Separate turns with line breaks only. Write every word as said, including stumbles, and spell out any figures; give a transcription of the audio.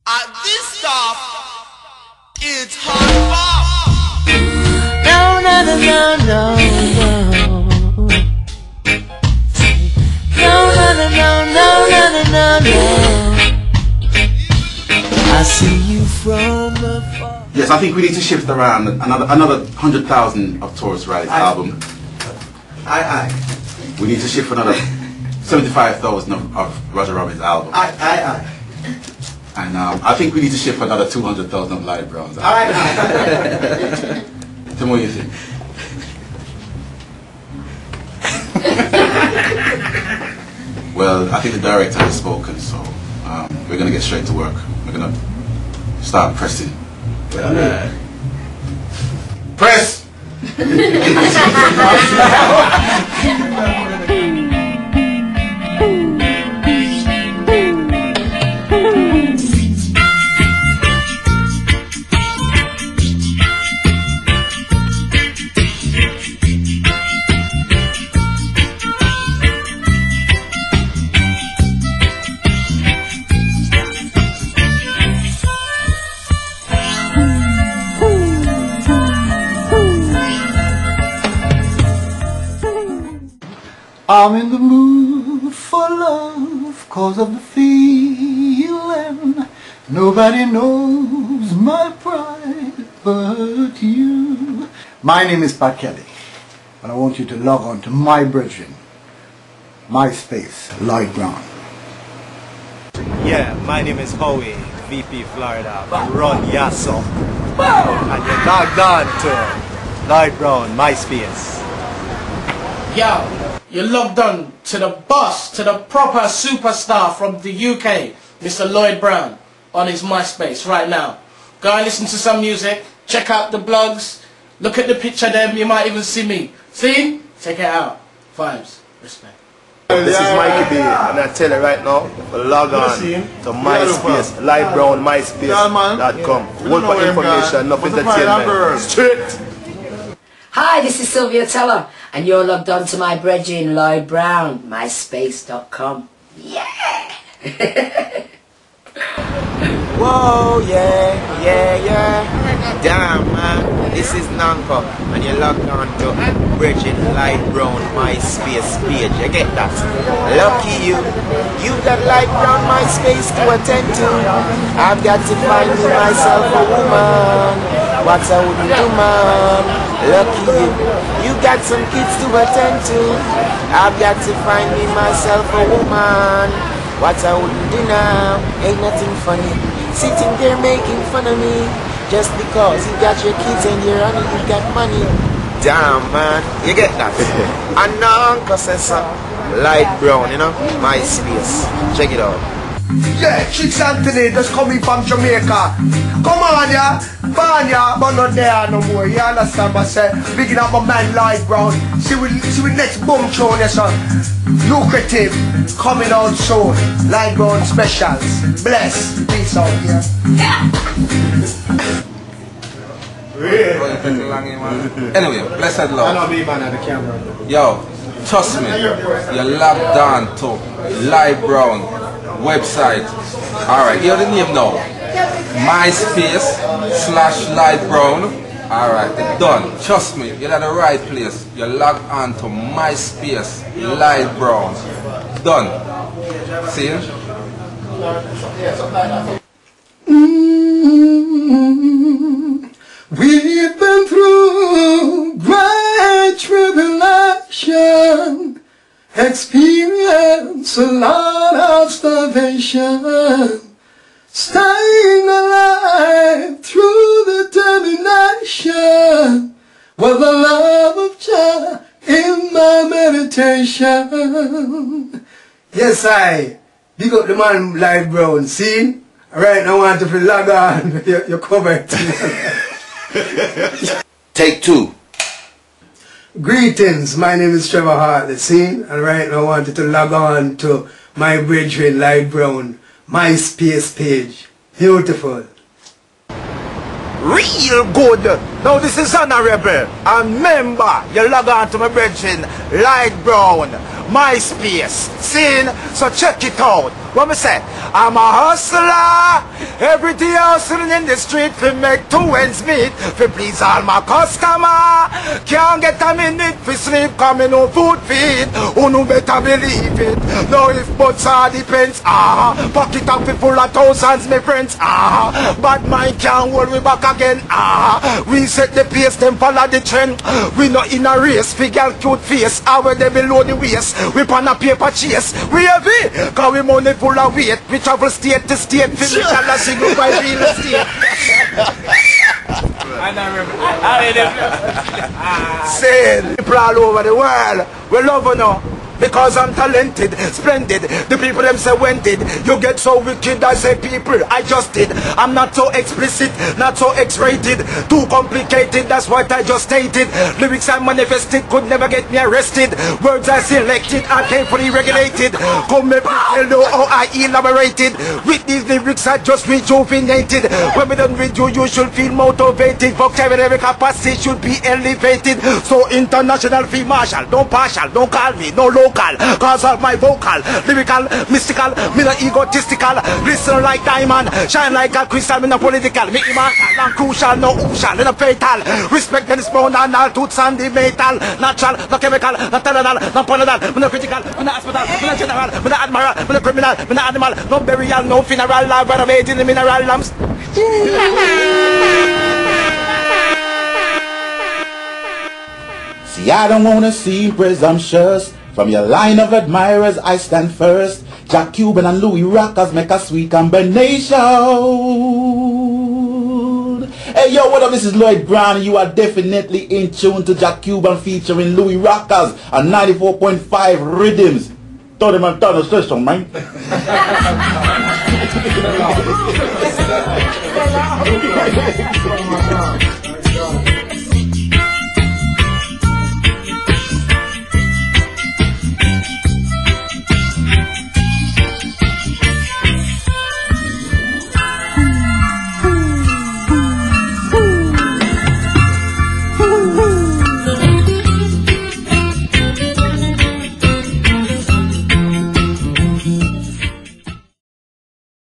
Uh, this stuff is hard bop.
No, no, no, no, no, no. No, no, no, no, no, no, no, no. I see you from afar.
Yes, I think we need to shift around another another hundred thousand of Taurus Riley's album.
Aye, aye.
We need to shift another seventy-five thousand of, of Roger Robbins' album.
Aye, aye, aye.
And um, I think we need to shift another two hundred thousand of Light Brown's album.
Aye, aye.
Tell me what you think. Well, I think the director has spoken, so um, we're going to get straight to work. We're going to start pressing.
Well,
Press!
I'm in the mood for love, cause of the feeling. Nobody knows my pride but you. My name is Pat Kelly, and I want you to log on to my brethren, MySpace, Lloyd Brown.
Yeah, my name is Howie, V P Florida, Run Yasso. And you're logged on to Lloyd Brown, MySpace.
Yo, you're logged on to the boss, to the proper superstar from the U K, Mister Lloyd Brown, on his MySpace right now. Go and listen to some music, check out the blogs, look at the picture there, you might even see me. See? Check it out. Vibes. Respect.
This is Mikey B, and I tell you right now, log on to MySpace, Lloyd Brown, MySpace dot com. One for information, enough entertainment. Straight!
Hi, this is Sylvia Teller, and you're logged on to my brethren, Lloyd Brown, MySpace dot com. Yeah!
Whoa, yeah, yeah, yeah. Damn, man. This is Nanko, and you're logged on to Bridget Lloyd Brown MySpace page. You get that? Lucky you. You got Lloyd Brown MySpace to attend to. I've got to find me myself a woman. What I wouldn't do, man. Lucky you. You got some kids to attend to. I've got to find me myself a woman. What I wouldn't do now. Ain't nothing funny. Sitting there making fun of me just because you got your kids and your honey, you got money. Damn, man, you get that? And now Uncle says so. Lloyd Brown, you know, MySpace. Check it out.
Yeah, Chicks Anthony just coming from Jamaica. Come on, yeah, man, yeah, but not there no more. You understand what I say? Bigging up my man Lloyd Brown. See we, see we next boom tune, yes, sir. Lucrative, coming out soon. Lloyd Brown specials. Bless, peace out, yeah.
Anyway, blessed Lord.
I know me, man, at the camera.
Yo, trust me, you're locked down to Lloyd Brown website. Alright, hear the name now. MySpace slash Lloyd Brown. Alright, it's done. Trust me, you're at the right place. You're logged on to MySpace Lloyd Brown. Done. See?
Mm-hmm. We've been through great tribulation, experience a lot of starvation, staying alive through the termination, with the love of Jah in my meditation. Yes, I big up the man Lloyd Brown. See? Right now I want to feel log on. You're, you're covered.
Take two.
Greetings, my name is Trevor Hartley, see? And right now I wanted to log on to my brethren Lloyd Brown MySpace page. Beautiful.
Real good. Now this is honorable. And remember, you log on to my brethren, Lloyd Brown, MySpace. Seen? So check it out. What me say? I'm a hustler. Every day hustling in the street to make two ends meet. For please all my customer. Can't get a minute for sleep coming no food feed. Who no better believe it. Now if butts are depends. Ah, pocket up full of thousands, my friends. Ah, bad mind can't hold we back again. Ah, we set the pace, them follow the trend. We not in a race. Figure cute face. Our they below the waist. We pan a paper chase. We heavy. Cause we money full of weight. We travel state to state. For we shall not single by real estate. Saying people all over the world. We love you now. Because I'm talented, splendid. The people them say when did you get so wicked? I say people, I just did. I'm not so explicit, not so X-rated, too complicated, that's what I just stated. Lyrics I manifested could never get me arrested. Words I selected are carefully regulated. Come me tell you how I elaborated. With these lyrics I just rejuvenated. When we done with you, you should feel motivated. Vocabulary capacity should be elevated. So international field marshal, don't partial, don't call me, no local. Cause of my vocal, lyrical, mystical, me not egotistical. Listen like diamond, shine like a crystal. Me not political, me immortal, not crucial, no usual, me not fatal. Respect and spawn and all tooths and the metal. Natural, not chemical, not terminal, not panadol. Me not critical, me not hospital, me not general, me not admiral, me not criminal, me not animal. No burial, no funeral, live but I'm made in the mineral lamps.
See, I don't wanna seem presumptuous. From your line of admirers, I stand first. Jack Cuban and Louis Rockers make a sweet combination. Hey, yo, what up? This is Lloyd Brown, and you are definitely in tune to Jack Cuban featuring Louis Rockers on ninety-four point five Rhythms. Throw them on the station, man.